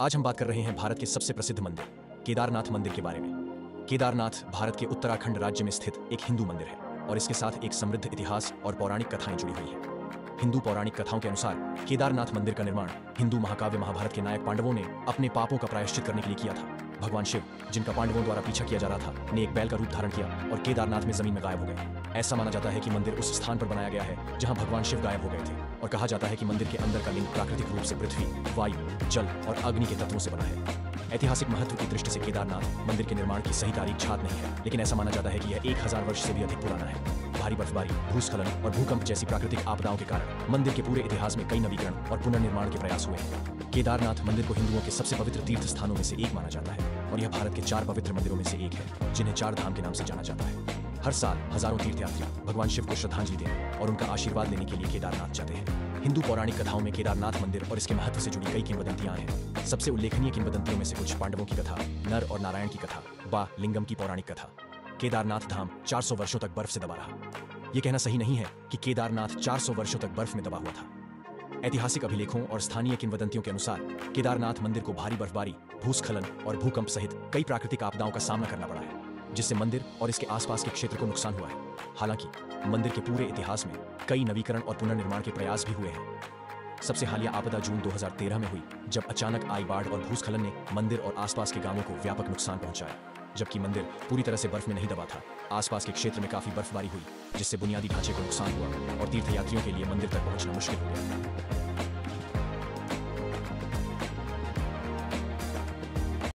आज हम बात कर रहे हैं भारत के सबसे प्रसिद्ध मंदिर केदारनाथ मंदिर के बारे में। केदारनाथ भारत के उत्तराखंड राज्य में स्थित एक हिंदू मंदिर है और इसके साथ एक समृद्ध इतिहास और पौराणिक कथाएं जुड़ी हुई हैं। हिंदू पौराणिक कथाओं के अनुसार केदारनाथ मंदिर का निर्माण हिंदू महाकाव्य महाभारत के नायक पांडवों ने अपने पापों का प्रायश्चित करने के लिए किया था। भगवान शिव, जिनका पांडवों द्वारा पीछा किया जा रहा था, ने एक बैल का रूप धारण किया और केदारनाथ में जमीन में गायब हो गए। ऐसा माना जाता है कि मंदिर उस स्थान पर बनाया गया है जहां भगवान शिव गायब हो गए थे और कहा जाता है कि मंदिर के अंदर का लिंग प्राकृतिक रूप से पृथ्वी, वायु, जल और अग्नि के तत्वों से बना है। ऐतिहासिक महत्व की दृष्टि से केदारनाथ मंदिर के निर्माण की सही तारीख ज्ञात नहीं है, लेकिन ऐसा माना जाता है कि यह 1000 वर्ष से भी अधिक पुराना है। भारी बर्फबारी, भूस्खलन और भूकंप जैसी प्राकृतिक आपदाओं के कारण मंदिर के पूरे इतिहास में कई नवीकरण और पुनर्निर्माण के प्रयास हुए हैं। केदारनाथ मंदिर को हिंदुओं के सबसे पवित्र तीर्थ स्थानों में से एक माना जाता है और यह भारत के 4 पवित्र मंदिरों में से एक है, जिन्हें 4 धाम के नाम से जाना जाता है। हर साल हजारों तीर्थयात्री भगवान शिव को श्रद्धांजलि देने और उनका आशीर्वाद लेने के लिए केदारनाथ जाते हैं। हिंदू पौराणिक कथाओं में केदारनाथ मंदिर और इसके महत्व से जुड़ी कई किंवदंतियां हैं। सबसे उल्लेखनीय किंवदंतियों में से कुछ पांडवों की कथा, नर और नारायण की कथा, व लिंगम की पौराणिक कथा। केदारनाथ धाम 400 वर्षों तक बर्फ से दबा रहा। यह कहना सही नहीं है कि केदारनाथ 400 वर्षों तक बर्फ में दबा हुआ था। ऐतिहासिक अभिलेखों और स्थानीय किंवदंतियों के अनुसार केदारनाथ मंदिर को भारी बर्फबारी, भूस्खलन और भूकंप सहित कई प्राकृतिक आपदाओं का सामना करना पड़ा है, जिससे मंदिर और इसके आसपास के क्षेत्र को नुकसान हुआ है। हालांकि मंदिर के पूरे इतिहास में कई नवीकरण और पुनर्निर्माण के प्रयास भी हुए हैं। सबसे हालिया आपदा जून 2013 में हुई, जब अचानक आई बाढ़ और भूस्खलन ने मंदिर और आसपास के गांवों को व्यापक नुकसान पहुंचाया। जबकि मंदिर पूरी तरह से बर्फ में नहीं दबा था, आसपास के क्षेत्र में काफी बर्फबारी हुई, जिससे बुनियादी ढांचे को नुकसान हुआ और तीर्थयात्रियों के लिए मंदिर तक पहुंचना मुश्किल हो गया।